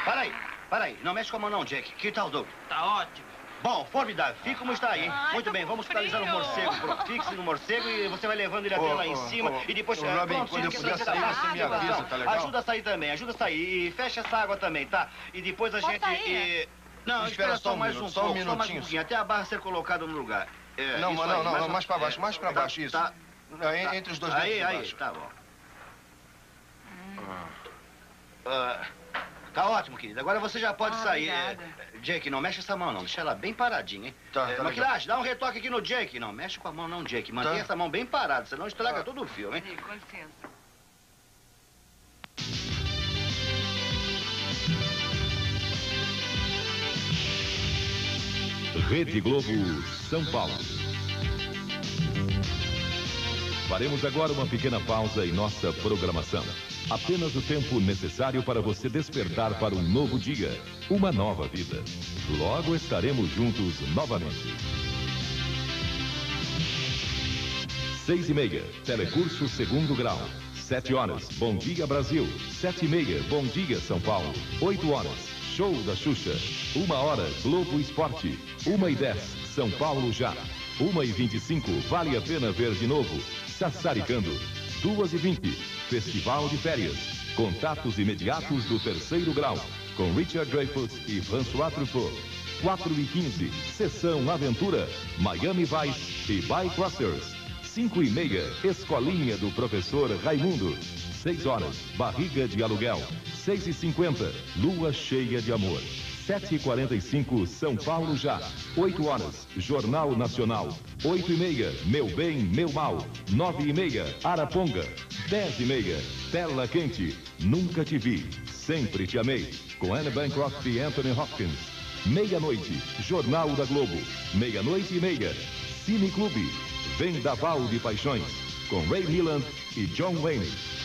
Para aí. Não mexe com a mão não, Jack. Que tal, Doug? Tá ótimo. Bom, formidável. Fique como está aí, hein? Muito bem, vamos finalizar o morcego. Fixe no morcego e você vai levando ele até lá em cima. E depois... Robin, quando eu puder sair, você me avisa, tá legal? Ajuda a sair também, ajuda a sair. E fecha essa água também, tá? E depois a gente... Sair? Não, espera só mais um pouco, só mais um pouquinho, até a barra ser colocada no lugar. Não, mais pra baixo, isso. Tá. Entre os dois dedos de baixo. Aí, tá bom. Tá ótimo, querida. Agora você já pode sair. Jake, não mexe essa mão, não. Deixa ela bem paradinha, hein? Tá Maquilagem, dá um retoque aqui no Jake. Não, mexe com a mão não, Jake. Mantenha essa mão bem parada, senão estraga todo o fio, hein? Sim, com licença. Rede Globo, São Paulo. Faremos agora uma pequena pausa em nossa programação. Apenas o tempo necessário para você despertar para um novo dia, uma nova vida. Logo estaremos juntos novamente. 6h30, Telecurso 2º Grau. 7 horas, Bom Dia Brasil. 7h30, Bom Dia São Paulo. 8 horas, Show da Xuxa. 1 hora, Globo Esporte. 1h10, São Paulo Já. 1h25, vale a pena ver de novo. Sassaricando. 2h20, Festival de Férias. Contatos imediatos do 3º Grau. Com Richard Dreyfuss e François Truffaut. 4h15, Sessão Aventura. Miami Vice e Bycrossers. 5h30, Escolinha do Professor Raimundo. 6 horas, Barriga de Aluguel. 6h50, Lua Cheia de Amor. 7h45, São Paulo Já. 8 horas, Jornal Nacional. 8h30, Meu Bem, Meu Mal. 9h30, Araponga. 10h30, Tela Quente. Nunca Te Vi, Sempre Te Amei. Com Anne Bancroft e Anthony Hopkins. Meia-noite, Jornal da Globo. 00:30, Cine Clube. Vendaval de Paixões. Com Ray Milland e John Wayne.